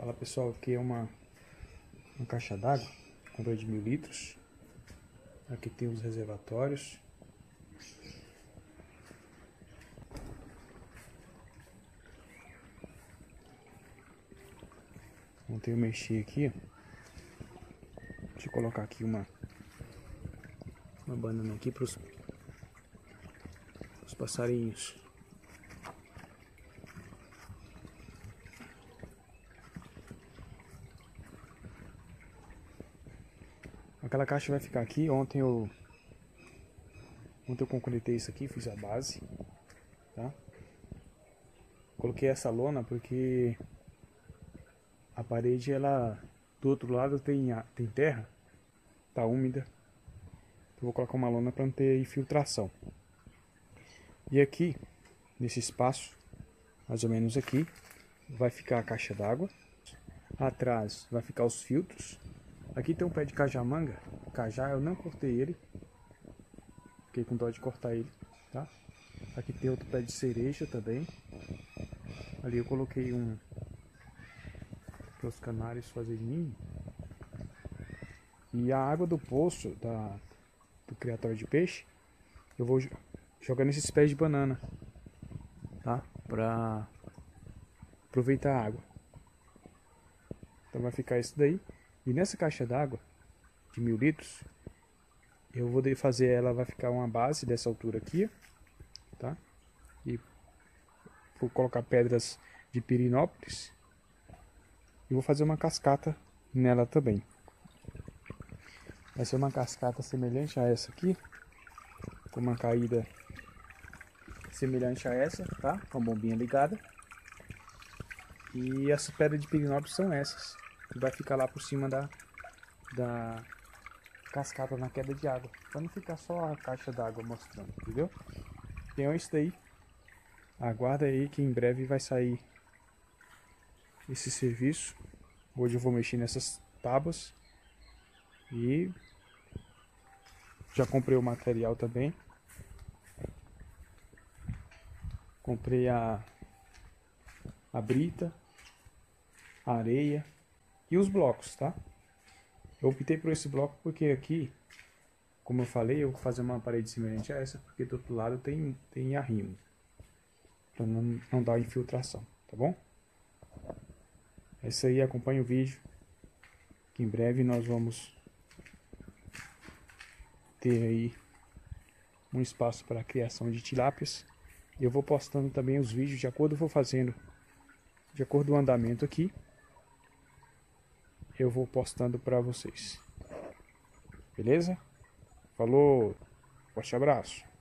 Fala pessoal, aqui é uma caixa d'água, comprei de 1000 litros. Aqui tem os reservatórios. Ontem eu mexi aqui, ó. Deixa eu colocar aqui uma banana aqui para os passarinhos. Aquela caixa vai ficar aqui. Ontem eu concretei isso aqui, fiz a base, tá? Coloquei essa lona porque a parede, ela do outro lado tem terra, tá úmida. Eu vou colocar uma lona para não ter infiltração. E aqui, nesse espaço, mais ou menos aqui, vai ficar a caixa d'água. Atrás vai ficar os filtros. Aqui tem um pé de cajamanga. Cajá, eu não cortei ele. Fiquei com dó de cortar ele, tá? Aqui tem outro pé de cereja também. Ali eu coloquei para os canários fazer ninho. E a água do poço do criatório de peixe, eu vou jogar nesses pés de banana, tá? Pra aproveitar a água. Então vai ficar isso daí. E nessa caixa d'água de 1000 litros, eu vou fazer ela, vai ficar uma base dessa altura aqui, tá? E vou colocar pedras de pirinópolis. E vou fazer uma cascata nela também. Vai ser uma cascata semelhante a essa aqui, com uma caída semelhante a essa, tá? Com a bombinha ligada. E as pedras de pirinópolis são essas, que vai ficar lá por cima da cascata na queda de água, para não ficar só a caixa d'água mostrando, entendeu? Então é isso daí. Aguarda aí que em breve vai sair esse serviço. Hoje eu vou mexer nessas tábuas e já comprei o material também. Comprei a brita, a areia e os blocos, tá? Eu optei por esse bloco porque aqui, como eu falei, eu vou fazer uma parede semelhante a essa, porque do outro lado tem arrimo, para não dar infiltração, tá bom? É isso aí, acompanha o vídeo, que em breve nós vamos ter aí um espaço para a criação de tilápias. Eu vou postando também os vídeos de acordo, vou fazendo de acordo com o andamento aqui. Eu vou postando para vocês. Beleza? Falou, forte abraço.